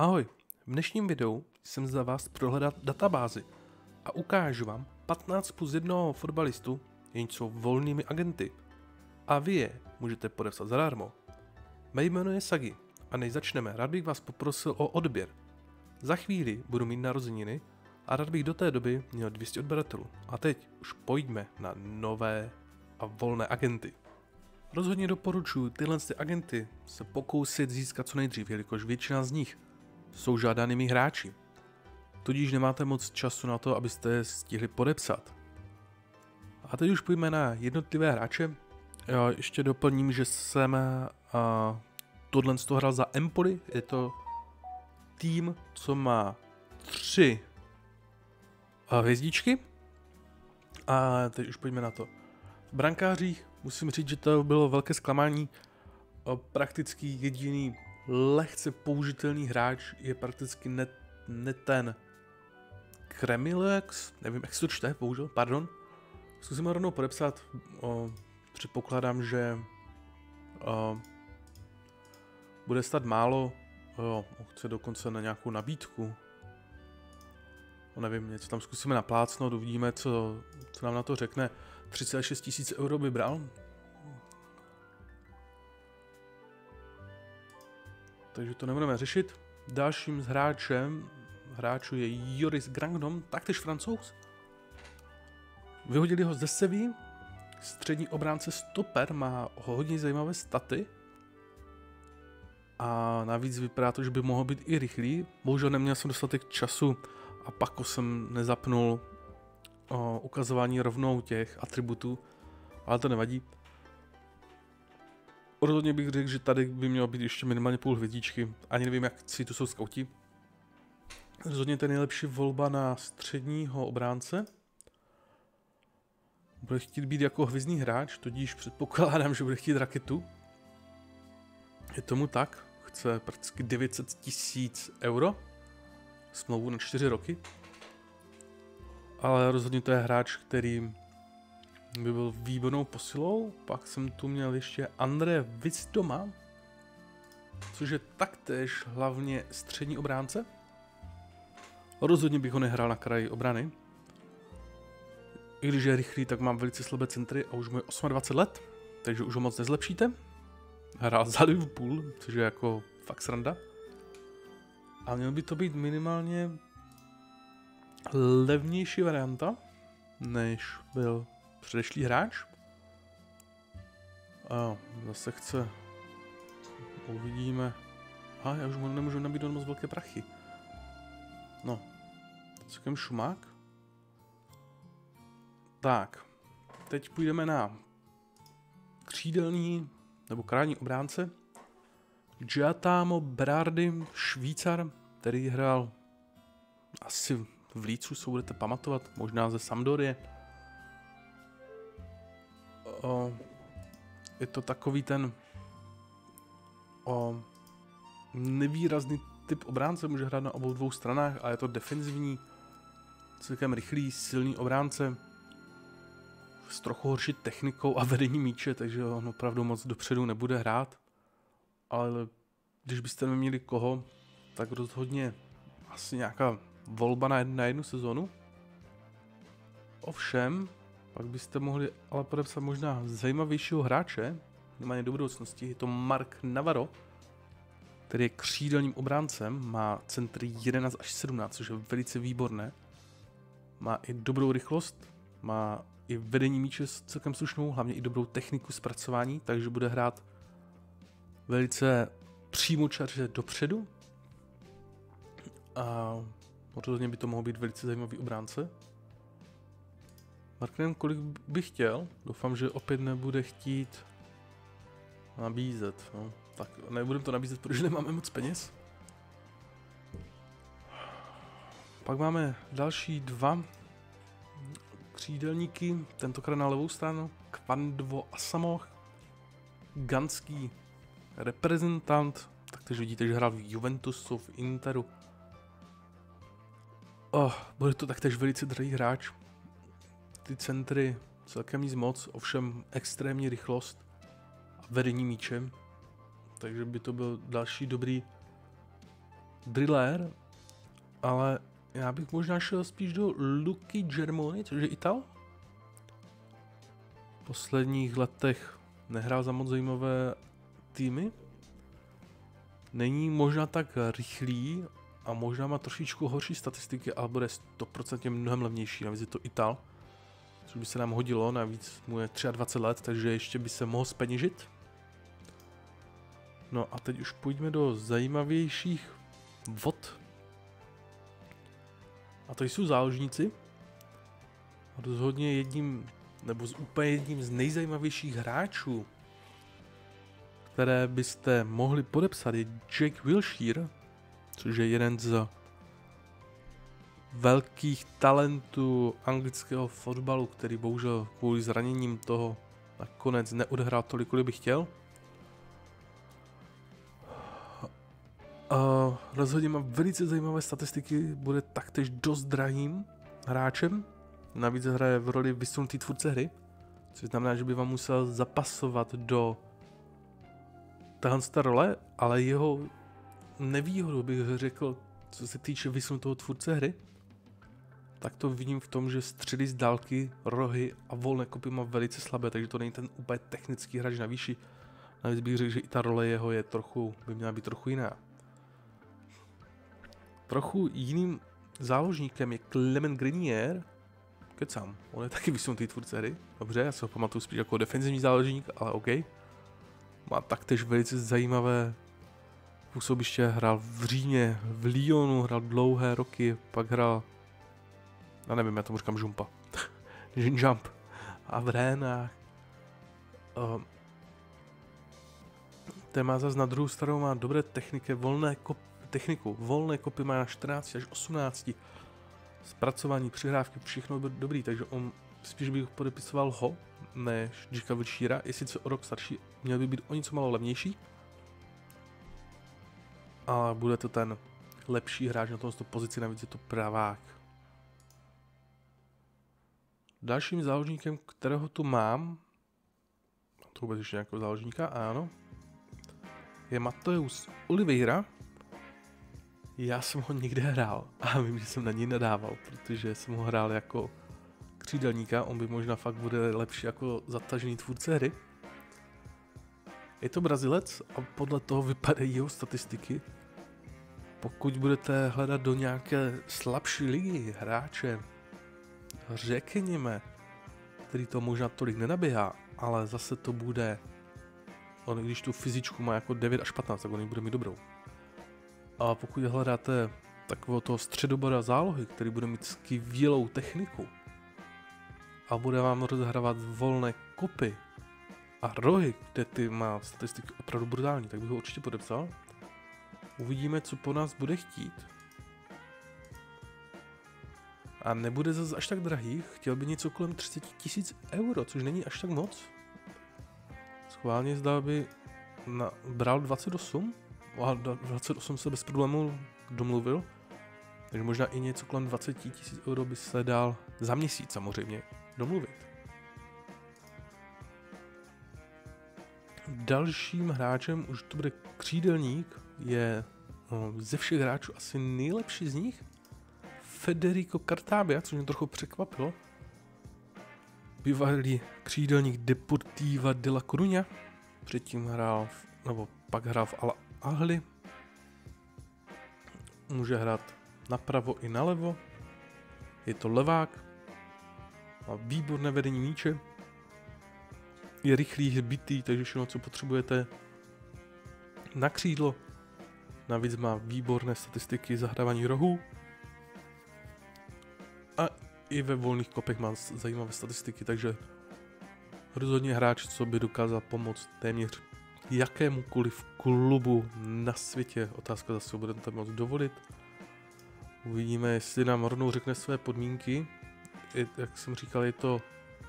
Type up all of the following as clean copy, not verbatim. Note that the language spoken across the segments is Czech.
Ahoj, v dnešním videu jsem za vás prohledat databázi a ukážu vám 15 plus 1 fotbalistu, jenž jsou volnými agenty a vy je můžete podepsat zadarmo. Mé jméno je Sagi a než začneme, rád bych vás poprosil o odběr. Za chvíli budu mít narozeniny a rád bych do té doby měl 200 odběratelů. A teď už pojďme na nové a volné agenty. Rozhodně doporučuji tyhle agenty se pokusit získat co nejdřív, jelikož většina z nich jsou žádanými hráči. Tudíž nemáte moc času na to, abyste je stihli podepsat. A teď už půjdeme na jednotlivé hráče. Já ještě doplním, že jsem tohle hrál za Empoli. Je to tým, co má 3 hvězdičky. A teď už pojďme na to. V brankářích musím říct, že to bylo velké zklamání. Prakticky jediný lehce použitelný hráč je prakticky ne ten Kremilex, nevím, jak se to čte, bohužel, pardon. Zkusím ho rovnou podepsat, předpokládám, že bude stát málo, chce dokonce na nějakou nabídku. Nevím, něco tam zkusíme naplácnout, uvidíme, co nám na to řekne. 36 000 euro by bral. Takže to nebudeme řešit. Dalším z hráčů je Joris Grangdon, taktéž Francouz. Vyhodili ho ze Sevilly. Střední obránce stoper, má hodně zajímavé staty. A navíc vypadá to, že by mohl být i rychlý. Bohužel neměl jsem dostatek času a pak jsem nezapnul ukazování rovnou těch atributů, ale to nevadí. Rozhodně bych řekl, že tady by mělo být ještě minimálně půl hvězdičky. Ani nevím, jak si tu jsou skauti. Rozhodně to je nejlepší volba na středního obránce. Bude chtít být jako hvězdný hráč, tudíž předpokládám, že bude chtít raketu. Je tomu tak. Chce prakticky 900 000 euro. Smlouvu na 4 roky. Ale rozhodně to je hráč, který by byl výbornou posilou. Pak jsem tu měl ještě Andre Wisdoma, což je taktéž hlavně střední obránce. Rozhodně bych ho nehrál na kraji obrany. I když je rychlý, tak mám velice slabé centry a už mu je 28 let, takže už ho moc nezlepšíte. Hrál za Liverpool, což je jako fakt sranda. A měl by to být minimálně levnější varianta, než byl předešlý hráč. A zase chce. Uvidíme. A já už mu nemůžu nabídnout moc velké prachy. No. Celkem šumák. Tak. Teď půjdeme na křídelní nebo krajní obránce. Giacomo Berardi, Švýcar, který hrál asi v Lícu, se budete pamatovat, možná ze Sampdorie. Je to takový ten nevýrazný typ obránce, může hrát na obou dvou stranách a je to defenzivní, celkem rychlý, silný obránce s trochu horší technikou a vedení míče, takže on opravdu moc dopředu nebude hrát. Ale když byste neměli koho, tak rozhodně asi nějaká volba na jednu sezonu. Ovšem, pak byste mohli ale podepsat možná zajímavějšího hráče, minimálně do budoucnosti, je to Mark Navarro, který je křídelním obráncem, má centry 11 až 17, což je velice výborné. Má i dobrou rychlost, má i vedení míče celkem slušnou, hlavně i dobrou techniku zpracování, takže bude hrát velice přímočaře dopředu. A rozhodně by to mohl být velice zajímavý obránce. Marknem, kolik bych chtěl, doufám, že opět nebude chtít nabízet. No, tak nebudem to nabízet, protože nemáme moc peněz. Pak máme další 2 křídelníky, tentokrát na levou stranu, Kvandvo Asamoah, ganský reprezentant, takže vidíte, že hrál v Juventusu, v Interu. Bude to taktéž velice drahý hráč. Ty centry celkem nic moc, ovšem extrémní rychlost a vedení míčem. Takže by to byl další dobrý Driller, ale já bych možná šel spíš do Lucky Germony, což je Ital. V posledních letech nehrál za moc zajímavé týmy. Není možná tak rychlý a možná má trošičku horší statistiky, ale bude 100% mnohem levnější, navíc je to Ital. Což by se nám hodilo, navíc mu je 23 let, takže ještě by se mohl zpeněžit. No a teď už půjdeme do zajímavějších vod. A to jsou záložníci. A rozhodně jedním, nebo úplně jedním z nejzajímavějších hráčů, které byste mohli podepsat, je Jack Wilshere, což je jeden z velkých talentů anglického fotbalu, který bohužel kvůli zraněním toho nakonec neodehrál tolik, kolik by chtěl. Rozhodně má velice zajímavé statistiky, bude taktéž dost drahým hráčem. Navíc hraje v roli vysunutý tvůrce hry, což znamená, že by vám musel zapasovat do téhle role, ale jeho nevýhodu bych řekl, co se týče vysunutého tvůrce hry, tak to vidím v tom, že střely z dálky, rohy a volné kopy má velice slabé, takže to není ten úplně technický hráč na výši. Navíc bych řekl, že i ta role jeho je by měla být trochu jiná. Trochu jiným záložníkem je Clement Grenier. Kecám, on je taky vysunutý tvůrce hry. Dobře, já se ho pamatuju spíš jako defenzivní záložník, ale OK. Má taktéž velice zajímavé působiště, hrál v Římě, v Lyonu, hrál dlouhé roky, pak hrál, já nevím, já tomu říkám Jumpa. Jump. A v Rénách. Ten má zase na druhou stranu, má dobré techniky, volné kopy má na 14 až 18. Zpracování, přihrávky, všechno dobrý, takže on spíš bych podepisoval ho, než Jacka Wilshera, je sice o rok starší, měl by být o něco málo levnější, ale bude to ten lepší hráč na tomto pozici, navíc je to pravák. Dalším záložníkem, kterého tu mám, to vůbec ještě nějakého záložníka, ano, je Mateus Oliveira. Já jsem ho někde hrál a vím, že jsem na něj nadával, protože jsem ho hrál jako křídelníka, on by možná fakt bude lepší jako zatažený tvůrce hry. Je to Brazilec a podle toho vypadají jeho statistiky. Pokud budete hledat do nějaké slabší ligy hráče, řekněme, který to možná tolik nenaběhá, ale zase to bude, on když tu fyzičku má jako 9 až 15, tak on bude mít dobrou. A pokud hledáte takového toho středobora zálohy, který bude mít skvělou techniku a bude vám rozhrávat volné kopy a rohy, kde ty má statistiky opravdu brutální, tak bych ho určitě podepsal. Uvidíme, co po nás bude chtít. A nebude zase až tak drahý, chtěl by něco kolem 30 000 euro, což není až tak moc. Schválně zdá by bral 28, a 28 se bez problémů domluvil, takže možná i něco kolem 20 000 euro by se dal za měsíc samozřejmě domluvit. Dalším hráčem už to bude křídelník, je ze všech hráčů asi nejlepší z nich, Federico Cartabia, což mě trochu překvapilo. Bývalý křídelník Deportiva de la Coruña, předtím pak hrál v Al Ahly. Může hrát napravo i nalevo. Je to levák. Má výborné vedení míče. Je rychlý, hbitý, takže všechno, co potřebujete na křídlo. Navíc má výborné statistiky zahrávání rohů. A i ve volných kopech má zajímavé statistiky, takže rozhodně hráč, co by dokázal pomoct téměř jakémukoliv klubu na světě. Otázka zase budeme tam moc dovolit. Uvidíme, jestli nám rovnou řekne své podmínky. Jak jsem říkal, je to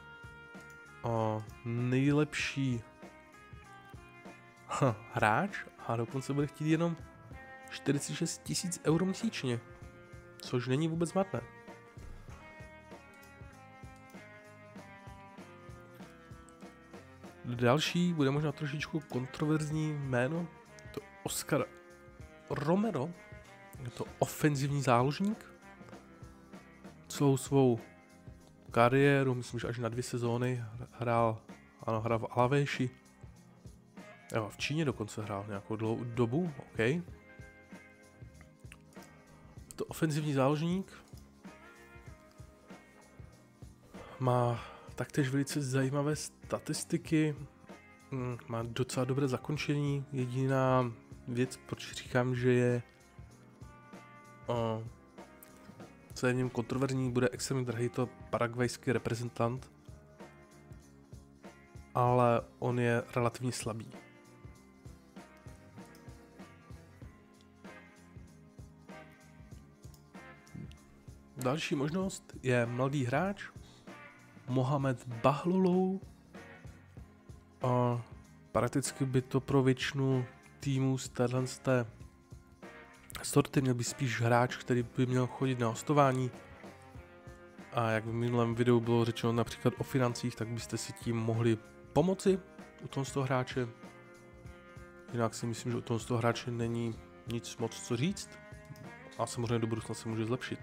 nejlepší hráč a dokonce bude chtít jenom 46 000 euro měsíčně, což není vůbec matné. Další bude možná trošičku kontroverzní jméno, to Oscar Romero, Je to ofenzivní záložník. Celou svou kariéru, myslím, že až na 2 sezóny hrál v Alavéši. Jo, v Číně dokonce hrál nějakou dlouhou dobu, OK. Je to ofenzivní záložník. Má taktéž velice zajímavé statistiky. Má docela dobré zakončení. Jediná věc, proč říkám, že je co je v něm kontroverzní, bude extrémně drahý to paraguajský reprezentant, ale on je relativně slabý. Další možnost je mladý hráč Mohamed Bahlolou. Prakticky by to pro většinu týmů z téhle sorty měl by spíš hráč, který by měl chodit na hostování. A jak v minulém videu bylo řečeno například o financích, tak byste si tím mohli pomoci u toho hráče. Jinak si myslím, že u toho hráče není nic moc co říct. A samozřejmě do budoucna se může zlepšit.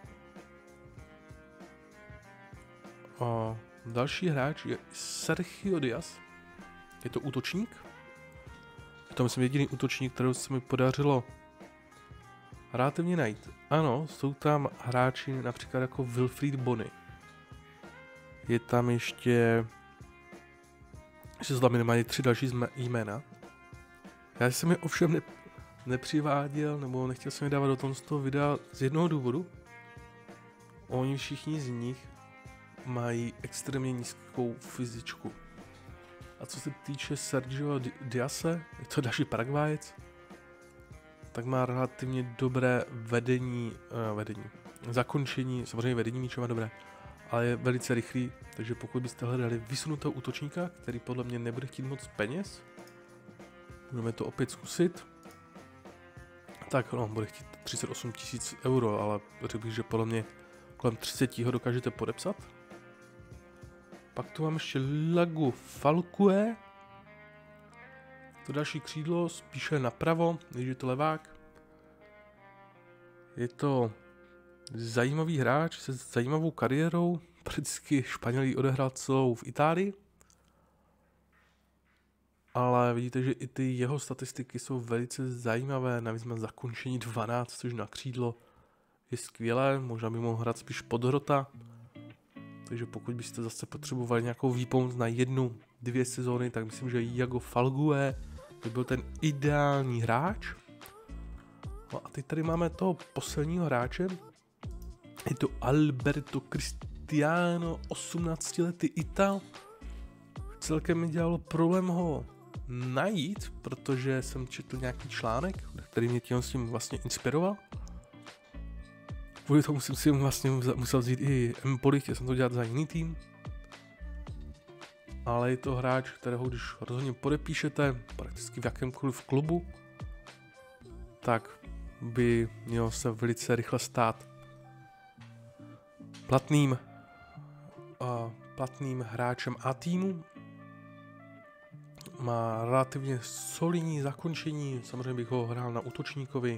A další hráč je Sergio Díaz. Je to útočník. Je to myslím jediný útočník, kterého se mi podařilo relativně najít. Ano, jsou tam hráči například jako Wilfried Bony. Je tam ještě jsou tam minimálně 3 další jména. Já jsem je ovšem nepřiváděl, nebo nechtěl jsem je dávat do toho videa z jednoho důvodu. Oni všichni z nich mají extrémně nízkou fyzičku. A co se týče Sergio Díaze, je to další Paraguajec, tak má relativně dobré vedení, zakončení, samozřejmě vedení míče má dobré, ale je velice rychlý, takže pokud byste hledali vysunutého útočníka, který podle mě nebude chtít moc peněz, můžeme to opět zkusit, tak no, bude chtít 38 000 euro, ale řekl bych, že podle mě kolem 30 ho dokážete podepsat. Pak tu mám ještě Lagu Falcue. To další křídlo, spíše napravo, než je to levák. Je to zajímavý hráč se zajímavou kariérou. Prakticky Španělí odehrál celou v Itálii. Ale vidíte, že i ty jeho statistiky jsou velice zajímavé. Navíc má zakončení 12, což na křídlo je skvělé. Možná by mohl hrát spíš podhrota. Takže pokud byste zase potřebovali nějakou výpomoc na 1-2 sezóny, tak myslím, že Lago Falcue by byl ten ideální hráč. No a teď tady máme toho posledního hráče. Je to Alberto Cristiano, 18letý Ital. Celkem mi dělalo problém ho najít, protože jsem četl nějaký článek, který mě tím vlastně inspiroval. Kvůli tomu jsem si vlastně musel vzít i Empoli, chtěl jsem to dělat za jiný tým. Ale je to hráč, kterého když rozhodně podepíšete prakticky v jakémkoliv klubu, tak by měl se velice rychle stát platným hráčem A týmu. Má relativně solidní zakončení, samozřejmě bych ho hrál na útočníkovi.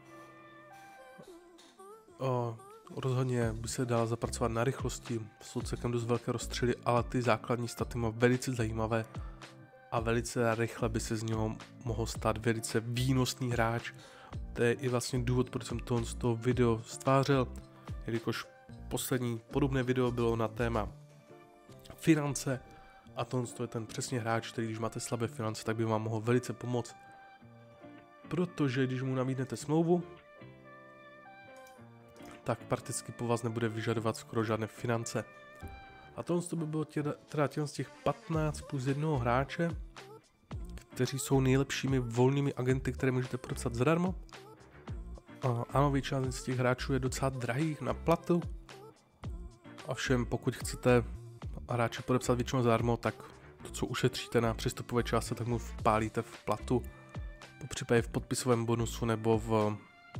Rozhodně by se dal zapracovat na rychlosti, jsou celkem dost velké rozstřely, ale ty základní staty má velice zajímavé a velice rychle by se z něho mohl stát velice výnosný hráč. To je i vlastně důvod, proč jsem z toho video stvářel, jelikož poslední podobné video bylo na téma finance a to je ten přesně hráč, který když máte slabé finance, tak by vám mohl velice pomoct, protože když mu nabídnete smlouvu, tak prakticky po vás nebude vyžadovat skoro žádné finance. A to by bylo teda z těch 15 plus 1 hráče, kteří jsou nejlepšími volnými agenty, které můžete podepsat zadarmo. Ano, většina z těch hráčů je docela drahých na platu. Ovšem, pokud chcete hráče podepsat většinou zadarmo, tak to, co ušetříte na přestupové částce, tak mu vpálíte v platu, popřípadě v podpisovém bonusu nebo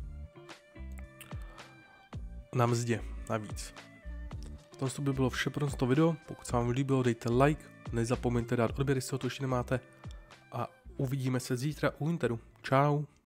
na mzdě navíc. To by bylo vše pro to video. Pokud se vám líbilo, dejte like, nezapomeňte dát odběr, jestli ho to ještě nemáte a uvidíme se zítra u Interu. Čau.